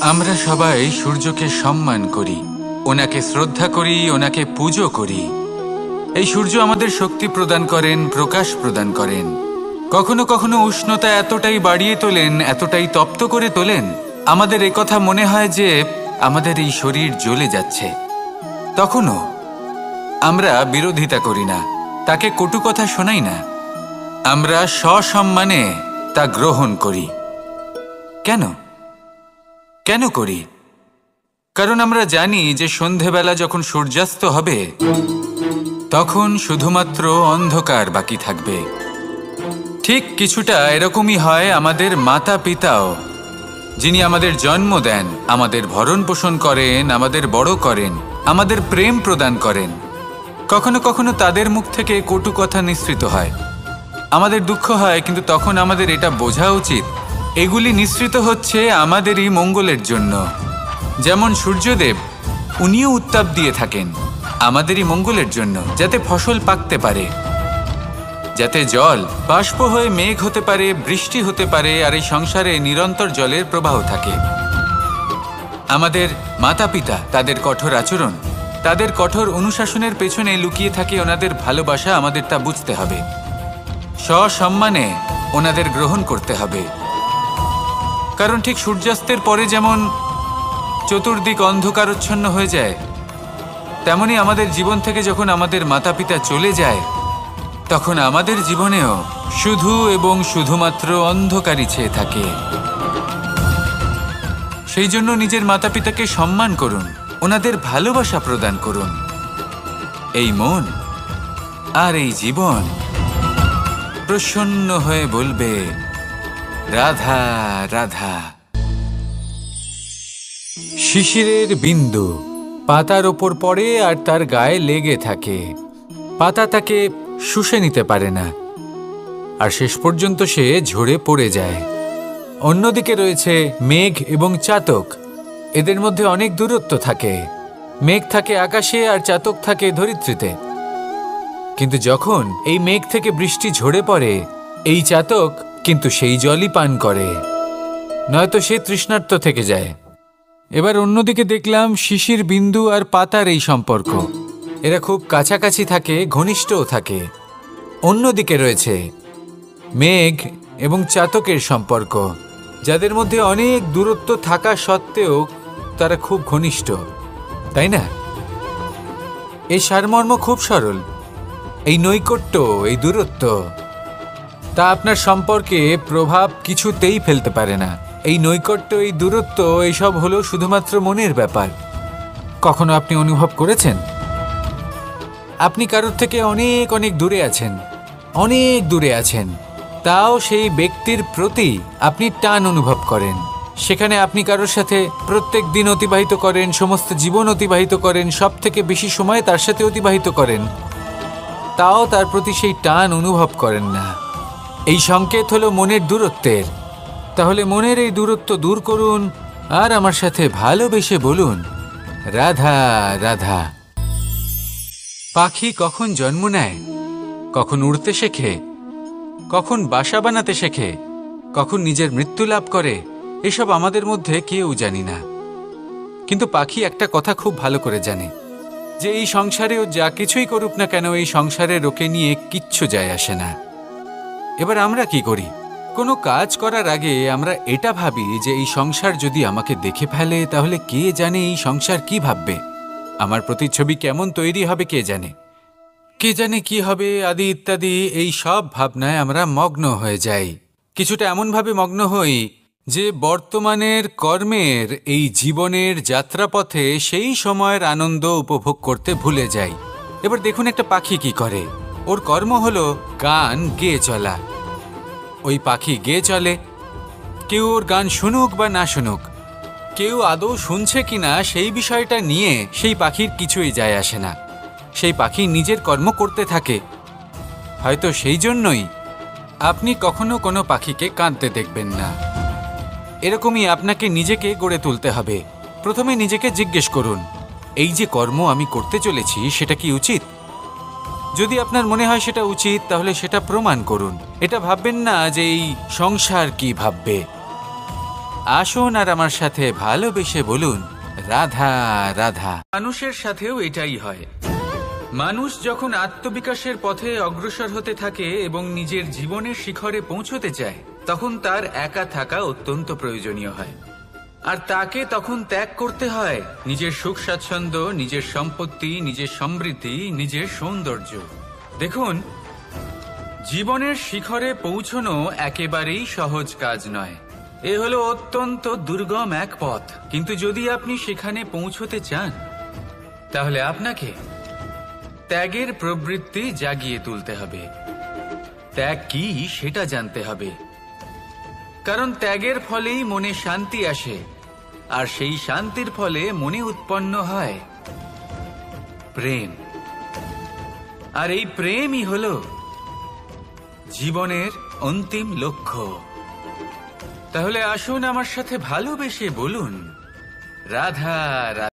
আমরা সবাই সূর্যকে সম্মান করি, ওনাকে শ্রদ্ধা করি, ওনাকে পুজো করি। এই সূর্য আমাদের শক্তি প্রদান করেন, প্রকাশ প্রদান করেন। কখনো কখনো উষ্ণতা এতটাই বাড়িয়ে তোলেন, এতটাই তপ্ত করে তোলেন, আমাদের একথা মনে হয় যে আমাদের এই শরীর জ্বলে যাচ্ছে। তখনও আমরা বিরোধিতা করি না, তাকে কটু কথা শোনাই না, আমরা সসম্মানে তা গ্রহণ করি। কেন কেন করি? কারণ আমরা জানি যে সন্ধেবেলা যখন সূর্যাস্ত হবে তখন শুধুমাত্র অন্ধকার বাকি থাকবে। ঠিক কিছুটা এরকমই হয় আমাদের মাতা পিতাও, যিনি আমাদের জন্ম দেন, আমাদের ভরণ পোষণ করেন, আমাদের বড় করেন, আমাদের প্রেম প্রদান করেন। কখনো কখনো তাদের মুখ থেকে কটু কথা নিঃসৃত হয়, আমাদের দুঃখ হয়, কিন্তু তখন আমাদের এটা বোঝা উচিত এগুলি নিঃসৃত হচ্ছে আমাদেরই মঙ্গলের জন্য। যেমন সূর্যদেব, উনিও উত্তাপ দিয়ে থাকেন আমাদেরই মঙ্গলের জন্য, যাতে ফসল পাকতে পারে, যাতে জল বাষ্প হয়ে মেঘ হতে পারে, বৃষ্টি হতে পারে, আর এই সংসারে নিরন্তর জলের প্রবাহ থাকে। আমাদের মাতা পিতা, তাদের কঠোর আচরণ, তাদের কঠোর অনুশাসনের পেছনে লুকিয়ে থাকে ওনাদের ভালোবাসা। আমাদের তা বুঝতে হবে, সসম্মানে ওনাদের গ্রহণ করতে হবে। কারণ ঠিক সূর্যাস্তের পরে যেমন চতুর্দিক অন্ধকারচ্ছন্ন হয়ে যায়, তেমনি আমাদের জীবন থেকে যখন আমাদের মাতা পিতা চলে যায় তখন আমাদের জীবনেও শুধু এবং শুধুমাত্র অন্ধকারই ছেয়ে থাকে। সেই জন্য নিজের মাতা পিতাকে সম্মান করুন, ওনাদের ভালোবাসা প্রদান করুন। এই মন আর এই জীবন প্রসন্ন হয়ে বলবে রাধা রাধা। শিশিরের বিন্দু পাতার ওপর পড়ে আর তার গায়ে লেগে থাকে। পাতা তাকে শুষে নিতে পারে না, আর শেষ পর্যন্ত সে ঝরে পড়ে যায়। অন্যদিকে রয়েছে মেঘ এবং চাতক। এদের মধ্যে অনেক দূরত্ব থাকে। মেঘ থাকে আকাশে আর চাতক থাকে ধরিত্রীতে। কিন্তু যখন এই মেঘ থেকে বৃষ্টি ঝরে পড়ে, এই চাতক কিন্তু সেই জলই পান করে, নয়তো সে তৃষ্ণার্ত থেকে যায়। এবার অন্যদিকে দেখলাম শিশির বিন্দু আর পাতার এই সম্পর্ক। এরা খুব কাছাকাছি থাকে, ঘনিষ্ঠও থাকে। অন্যদিকে রয়েছে মেঘ এবং চাতকের সম্পর্ক, যাদের মধ্যে অনেক দূরত্ব থাকা সত্ত্বেও তারা খুব ঘনিষ্ঠ, তাই না? এই সারমর্ম খুব সরল। এই নৈকট্য, এই দূরত্ব, তা আপনার সম্পর্কে প্রভাব কিছুতেই ফেলতে পারে না। এই নৈকট্য, এই দূরত্ব, এইসব হলো শুধুমাত্র মনের ব্যাপার। কখনো আপনি অনুভব করেছেন আপনি কারোর থেকে অনেক অনেক দূরে আছেন, অনেক দূরে আছেন, তাও সেই ব্যক্তির প্রতি আপনি টান অনুভব করেন। সেখানে আপনি কারোর সাথে প্রত্যেক দিন অতিবাহিত করেন, সমস্ত জীবন অতিবাহিত করেন, সব থেকে বেশি সময় তার সাথে অতিবাহিত করেন, তাও তার প্রতি সেই টান অনুভব করেন না। এই সংকেত হলো মনের দূরত্বের। তাহলে মনের এই দূরত্ব দূর করুন আর আমার সাথে ভালোবেসে বলুন রাধা রাধা। পাখি কখন জন্ম নেয়, কখন উড়তে শেখে, কখন বাসা বানাতে শেখে, কখন নিজের মৃত্যু লাভ করে, এসব আমাদের মধ্যে কেউ জানি না। কিন্তু পাখি একটা কথা খুব ভালো করে জানে, যে এই সংসারে ও যা কিছুই করুক না কেন, এই সংসারের ওকে নিয়ে কিচ্ছু যায় আসে না। এবার আমরা কি করি? কোনো কাজ করার আগে আমরা এটা ভাবি যে এই সংসার যদি আমাকে দেখে ফেলে তাহলে কে জানে এই সংসার কি ভাববে, আমার প্রতিচ্ছবি কেমন তৈরি হবে কে জানে, কে জানে কি হবে আদি ইত্যাদি। এই সব ভাবনায় আমরা মগ্ন হয়ে যাই। কিছুটা এমনভাবে মগ্ন হই যে বর্তমানের কর্মের এই জীবনের যাত্রাপথে সেই সময়ের আনন্দ উপভোগ করতে ভুলে যাই। এবার দেখুন একটা পাখি কি করে। ওর কর্ম হলো গান গেয়ে চলা। ওই পাখি গেয়ে চলে, কেউ ওর গান শুনুক বা না শুনুক, কেউ আদৌ শুনছে কিনা সেই বিষয়টা নিয়ে সেই পাখির কিছুই যায় আসে না। সেই পাখি নিজের কর্ম করতে থাকে। হয়তো সেই জন্যই আপনি কখনো কোনো পাখিকে কাঁদতে দেখবেন না। এরকমই আপনাকে নিজেকে গড়ে তুলতে হবে। প্রথমে নিজেকে জিজ্ঞেস করুন, এই যে কর্ম আমি করতে চলেছি সেটা কি উচিত? যদি আপনার মনে হয় সেটা উচিত, তাহলে সেটা প্রমাণ করুন। এটা ভাববেন না যে এই সংসার কি ভাববে। আসুন আর আমার সাথে ভালোবেসে বলুন, রাধা রাধা। মানুষের সাথেও এটাই হয়। মানুষ যখন আত্মবিকাশের পথে অগ্রসর হতে থাকে এবং নিজের জীবনের শিখরে পৌঁছতে চায়, তখন তার একা থাকা অত্যন্ত প্রয়োজনীয় হয়। আর তাকে তখন ত্যাগ করতে হয় নিজের সুখ স্বাচ্ছন্দ্য, নিজের সম্পত্তি, নিজের সমৃদ্ধি, নিজের সৌন্দর্য। দেখুন, জীবনের শিখরে পৌঁছনো একেবারেই সহজ কাজ নয়। এ হলো অত্যন্ত দুর্গম এক পথ। কিন্তু যদি আপনি সেখানে পৌঁছতে চান, তাহলে আপনাকে ত্যাগের প্রবৃত্তি জাগিয়ে তুলতে হবে। ত্যাগ কি সেটা জানতে হবে, কারণ ত্যাগের ফলেই মনে শান্তি আসে, আর সেই শান্তির ফলে মনে উৎপন্ন হয় প্রেম। আর এই প্রেমই হলো জীবনের অন্তিম লক্ষ্য। তাহলে আসুন আমার সাথে ভালোবেসে বলুন, রাধা রাধা।